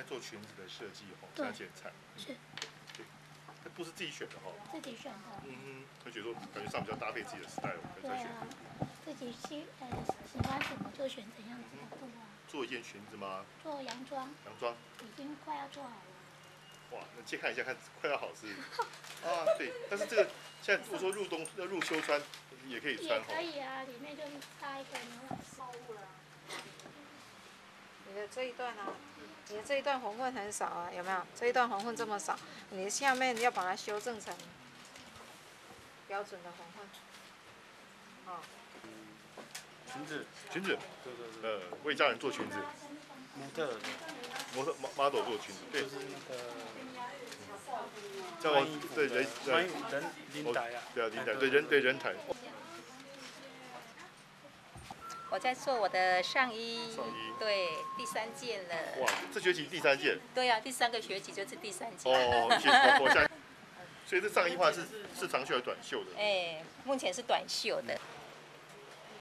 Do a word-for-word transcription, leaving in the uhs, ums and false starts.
做裙子的设计哦，这样剪裁。 是。 对，这布是自己选的哈。 自己选的。 嗯哼，会觉得说感觉上比较搭配自己的 style， 对啊，自己喜呃喜欢什么就选怎样子的布啊。 做一件裙子吗？ 做洋装。 洋装。 已经快要做好了。 哇，那借看一下，看快要好是。啊，对，但是这个现在如果说入冬要入秋穿，也可以穿哈。 也可以啊，里面就搭一个牛仔衫。 你的这一段啊，你的这一段红混很少啊，有没有？这一段红混这么少，你的下面要把它修正成标准的红混。哦。 裙子，裙子。 对对对。 呃，为家人做裙子。 模特。 模特 model 做裙子，对。 就是那个。 这样对人人人领带啊。 对啊，领带对人对人台。 我在做我的上衣， 上衣对，第三件了。 哇，这学期第三件。 对啊，第三个学期就是第三件。 哦，谢谢我相信。所以这上衣的话是是长袖还是短袖的？ 哎，目前是短袖的。